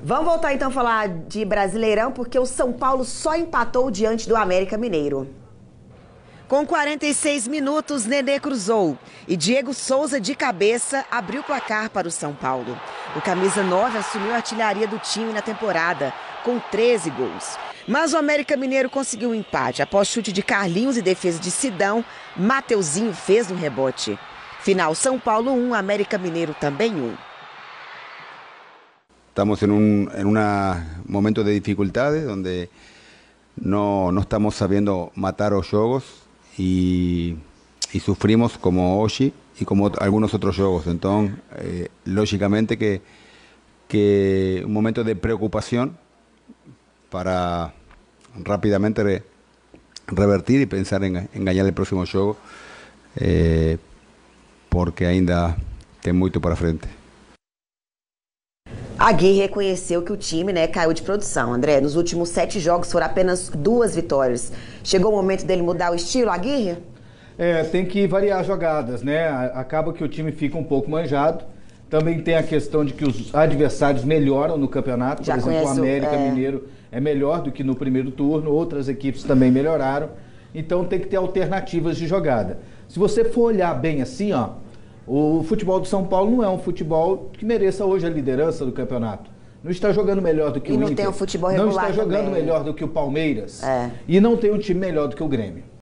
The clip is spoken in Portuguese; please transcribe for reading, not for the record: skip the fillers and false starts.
Vamos voltar então a falar de Brasileirão, porque o São Paulo só empatou diante do América Mineiro. Com 46 minutos, Nenê cruzou e Diego Souza, de cabeça, abriu o placar para o São Paulo. O camisa 9 assumiu a artilharia do time na temporada, com 13 gols. Mas o América Mineiro conseguiu um empate. Após chute de Carlinhos e defesa de Sidão, Mateuzinho fez um rebote. Final São Paulo 1, América Mineiro também 1. Estamos en un momento de dificultades donde no estamos sabiendo matar los juegos y sufrimos como hoy y como algunos otros juegos. Entonces, lógicamente que un momento de preocupación para rápidamente revertir y pensar en ganar el próximo juego, porque ainda tem muito para frente. Aguirre reconheceu que o time caiu de produção. André, nos últimos 7 jogos foram apenas 2 vitórias. Chegou o momento dele mudar o estilo, Aguirre? Tem que variar as jogadas, né? Acaba que o time fica um pouco manjado. Também tem a questão de que os adversários melhoram no campeonato. Por exemplo, o América Mineiro é melhor do que no primeiro turno. Outras equipes também melhoraram. Então tem que ter alternativas de jogada. Se você for olhar bem assim, o futebol do São Paulo não é um futebol que mereça hoje a liderança do campeonato. Não está jogando melhor do que o Inter. E não tem um futebol regular. Não está jogando melhor do que o Palmeiras. E não tem um time melhor do que o Grêmio.